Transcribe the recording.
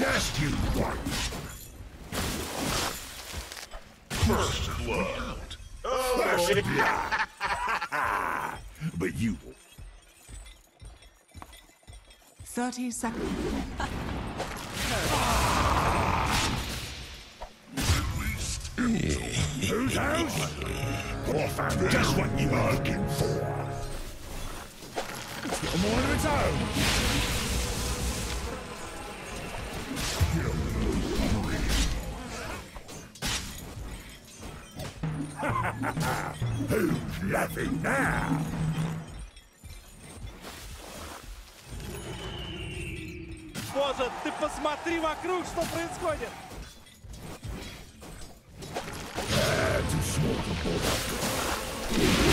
Just you one. First blood. First blood. But you. 30 seconds. Whose house? Or found just what you were looking for. It's got more of its own. Who's laughing now? Боже, ты посмотри вокруг, что происходит! Too small to pull up.